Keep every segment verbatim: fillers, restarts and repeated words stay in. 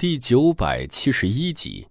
第九百七十一集。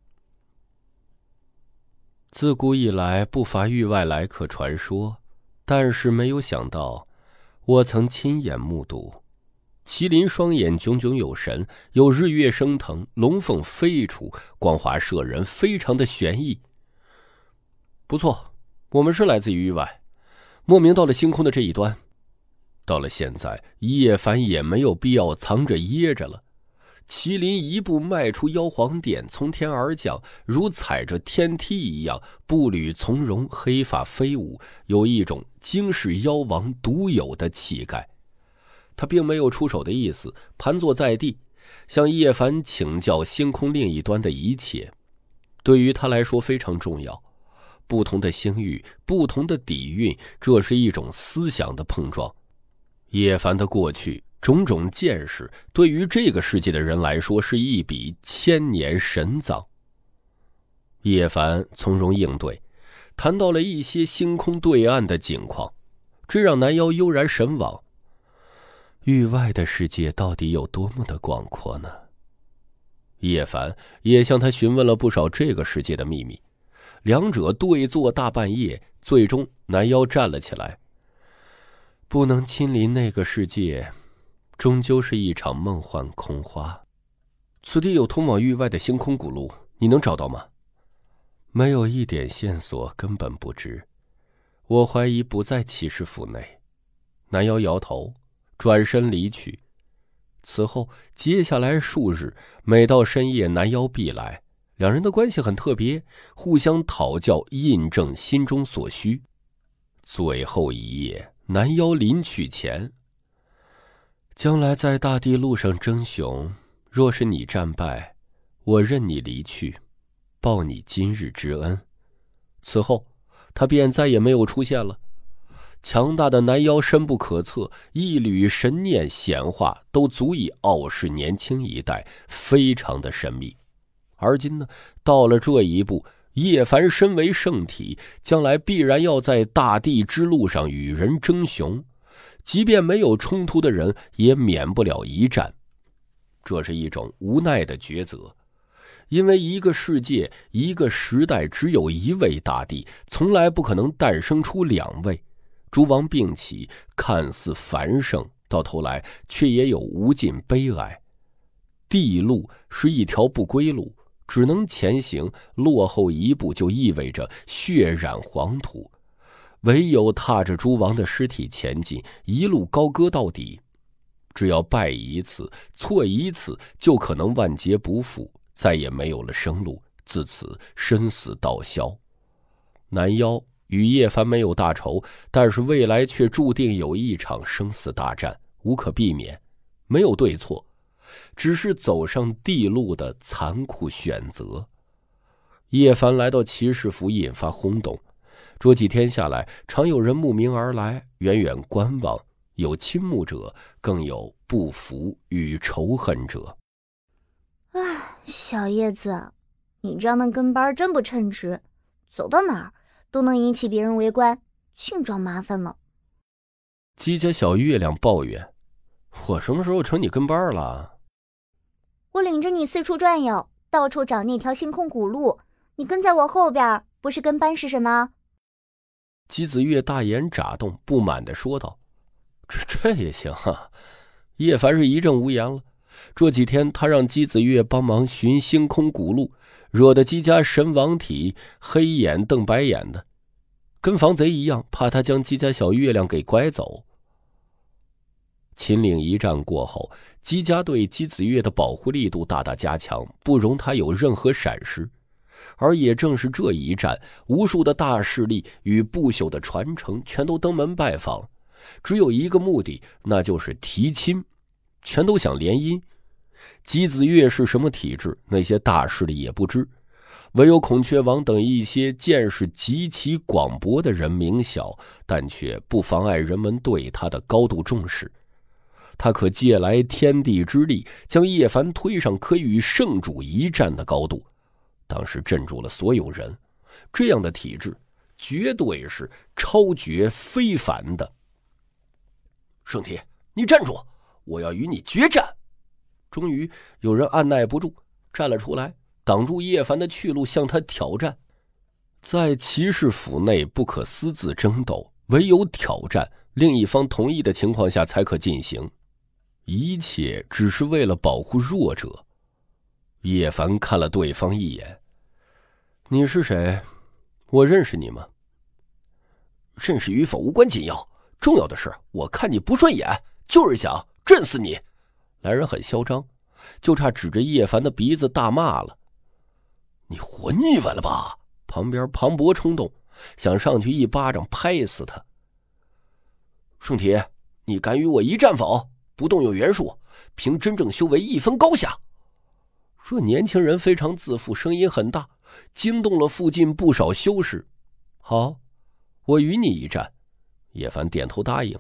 自古以来不乏域外来客传说，但是没有想到，我曾亲眼目睹。麒麟双眼炯炯有神，有日月升腾，龙凤飞出，光华射人，非常的玄异。不错，我们是来自于域外，莫名到了星空的这一端。到了现在，叶凡也没有必要藏着掖着了。麒麟一步迈出妖皇殿，从天而降，如踩着天梯一样，步履从容，黑发飞舞，有一种惊世妖王独有的气概。他并没有出手的意思，盘坐在地，向叶凡请教星空另一端的一切。对于他来说非常重要。不同的星域，不同的底蕴，这是一种思想的碰撞。叶凡的过去种种见识，对于这个世界的人来说是一笔千年神藏。叶凡从容应对，谈到了一些星空对岸的景况，这让南妖悠然神往。域外的世界到底有多么的广阔呢？叶凡也向他询问了不少这个世界的秘密。两者对坐大半夜，最终南妖站了起来。不能亲临那个世界，终究是一场梦幻空花。此地有通往域外的星空古路，你能找到吗？没有一点线索，根本不知。我怀疑不在骑士府内。南妖摇头，转身离去。此后接下来数日，每到深夜南妖必来，两人的关系很特别，互相讨教，印证心中所需。最后一夜，南妖临去前，将来在大地路上争雄，若是你战败，我任你离去，报你今日之恩。此后他便再也没有出现了。强大的南妖深不可测，一缕神念显化都足以傲视年轻一代，非常的神秘。而今呢，到了这一步，叶凡身为圣体，将来必然要在大地之路上与人争雄，即便没有冲突的人，也免不了一战。这是一种无奈的抉择，因为一个世界，一个时代只有一位大帝，从来不可能诞生出两位。诸王并起，看似繁盛，到头来却也有无尽悲哀。地路是一条不归路，只能前行，落后一步就意味着血染黄土。唯有踏着诸王的尸体前进，一路高歌到底。只要败一次，错一次，就可能万劫不复，再也没有了生路，自此生死道消。南妖与叶凡没有大仇，但是未来却注定有一场生死大战，无可避免，没有对错，只是走上地路的残酷选择。叶凡来到骑士府引发轰动，这几天下来，常有人慕名而来，远远观望，有倾慕者，更有不服与仇恨者。 唉，小叶子，你这样的跟班真不称职，走到哪儿都能引起别人围观，净找麻烦了。 姬家小月亮抱怨：我什么时候成你跟班了？ 我领着你四处转悠，到处找那条星空古路，你跟在我后边，不是跟班是什么？ 姬子月大眼眨动，不满地说道：这这也行啊。叶凡是一阵无言了。这几天他让姬子月帮忙寻星空古路，惹得姬家神王体黑眼瞪白眼的，跟防贼一样，怕他将姬家小月亮给拐走。秦岭一战过后，姬家对姬子月的保护力度大大加强，不容他有任何闪失。而也正是这一战，无数的大势力与不朽的传承全都登门拜访，只有一个目的，那就是提亲，全都想联姻。姬子月是什么体质，那些大势力也不知，唯有孔雀王等一些见识极其广博的人明晓，但却不妨碍人们对他的高度重视。他可借来天地之力，将叶凡推上可与圣主一战的高度，当时镇住了所有人。这样的体质绝对是超绝非凡的。圣体，你站住，我要与你决战。终于有人按耐不住， 站了出来，挡住叶凡的去路，向他挑战。在骑士府内不可私自争斗，唯有挑战，另一方同意的情况下才可进行，一切只是为了保护弱者。叶凡看了对方一眼：“你是谁？我认识你吗？”“ 认识与否无关紧要，重要的是我看你不顺眼，就是想震死你。” 来人很嚣张，就差指着叶凡的鼻子大骂了。 “你活腻歪了吧？” 旁边庞博冲动，想上去一巴掌拍死他。 “圣体，你敢与我一战否？不动用元术，凭真正修为一分高下。” 这年轻人非常自负，声音很大，惊动了附近不少修士。“好，我与你一战。”叶凡点头答应。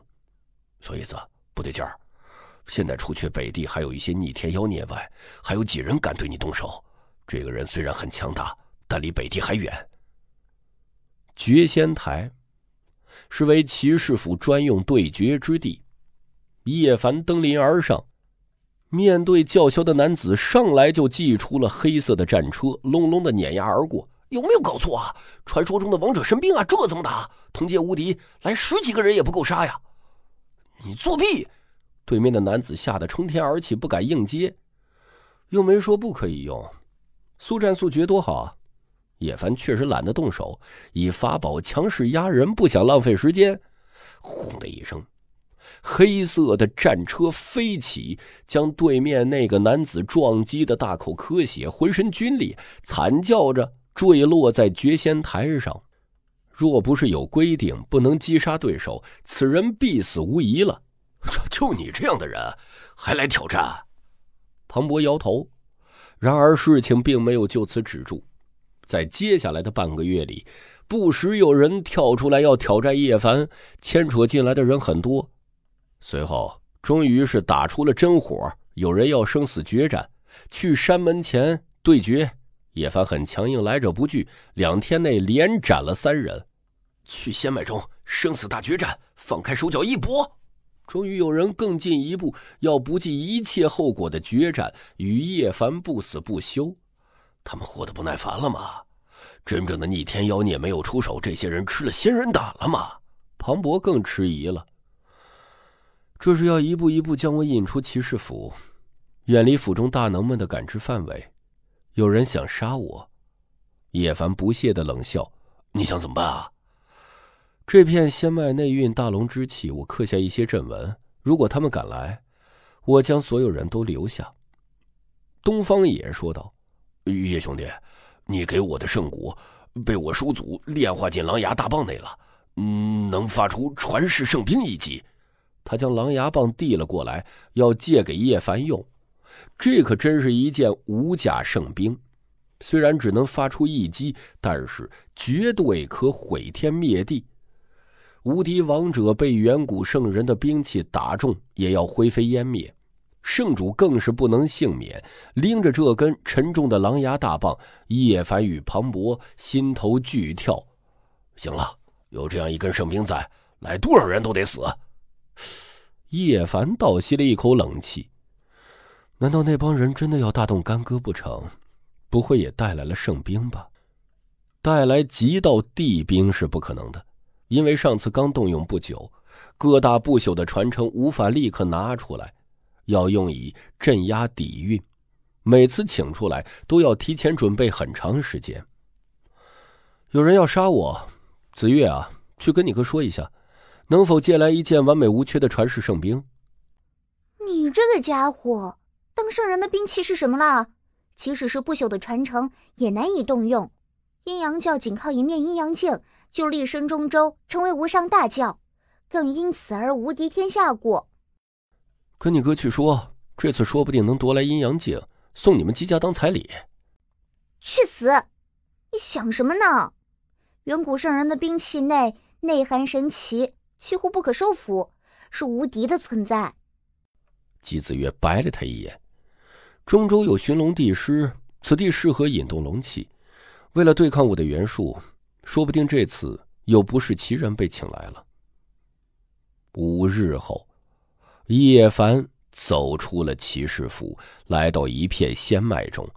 “小叶子，不对劲儿。现在除却北地还有一些逆天妖孽外，还有几人敢对你动手？这个人虽然很强大，但离北地还远。” 绝仙台是为骑士府专用对决之地。叶凡登临而上，面对叫嚣的男子，上来就祭出了黑色的战车，隆隆的碾压而过。 “有没有搞错啊？传说中的王者神兵啊，这怎么打？同阶无敌，来十几个人也不够杀呀！”“你作弊！” 对面的男子吓得冲天而起，不敢应接。又没说不可以用，速战速决多好啊！叶凡确实懒得动手，以法宝强势压人，不想浪费时间。 轰的一声， 黑色的战车飞起，将对面那个男子撞击的大口咳血，浑身皲裂，惨叫着坠落在绝仙台上。若不是有规定不能击杀对手，此人必死无疑了。 “就你这样的人还来挑战？” 庞博摇头。然而事情并没有就此止住，在接下来的半个月里，不时有人跳出来要挑战叶凡，牵扯进来的人很多。随后终于是打出了真火，有人要生死决战，去山门前对决。叶凡很强硬，来者不拒，两天内连斩了三人。 “去仙脉中生死大决战，放开手脚一搏！” 终于有人更进一步，要不计一切后果的决战，与叶凡不死不休。 他们活得不耐烦了吗？真正的逆天妖孽没有出手，这些人吃了仙人胆了吗？ 庞博更迟疑了。这是要一步一步将我引出骑士府，远离府中大能们的感知范围。有人想杀我。叶凡不屑地冷笑：“ 你想怎么办啊？” 这片仙脉内蕴大龙之气，我刻下一些阵纹，如果他们敢来，我将所有人都留下。东方野说道：“ 叶兄弟，你给我的圣骨被我叔祖炼化进狼牙大棒内了，嗯，能发出传世圣兵一击。” 他将狼牙棒递了过来，要借给叶凡用。这可真是一件无价圣兵，虽然只能发出一击，但是绝对可毁天灭地。无敌王者被远古圣人的兵器打中，也要灰飞烟灭。圣主更是不能幸免，拎着这根沉重的狼牙大棒，叶凡与庞博心头剧跳。 行了，有这样一根圣兵在，来多少人都得死。 叶凡倒吸了一口冷气，难道那帮人真的要大动干戈不成？不会也带来了圣兵吧？带来极道地兵是不可能的，因为上次刚动用不久，各大不朽的传承无法立刻拿出来，要用以镇压底蕴，每次请出来都要提前准备很长时间。有人要杀我，子月啊，去跟你哥说一下，能否借来一件完美无缺的传世圣兵？ 你这个家伙，当圣人的兵器是什么啦？即使是不朽的传承，也难以动用。阴阳教仅靠一面阴阳镜，就立身中州，成为无上大教，更因此而无敌天下过。 跟你哥去说，这次说不定能夺来阴阳镜，送你们姬家当彩礼。 去死！你想什么呢？远古圣人的兵器内内含神奇，几乎不可收服，是无敌的存在。 姬子月白了他一眼。中州有寻龙帝师，此地适合引动龙气。为了对抗我的元术，说不定这次有不是其人被请来了。五日后，叶凡走出了骑士府，来到一片仙脉中，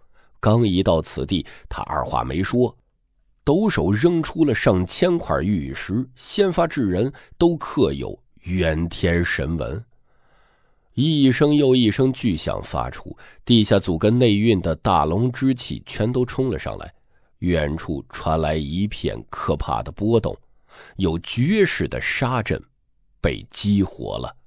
刚一到此地，他二话没说，抖手扔出了上千块玉石，先发制人，都刻有远天神纹。一声又一声巨响发出，地下阻根内蕴的大龙之气全都冲了上来。远处传来一片可怕的波动，有绝世的杀阵被激活了。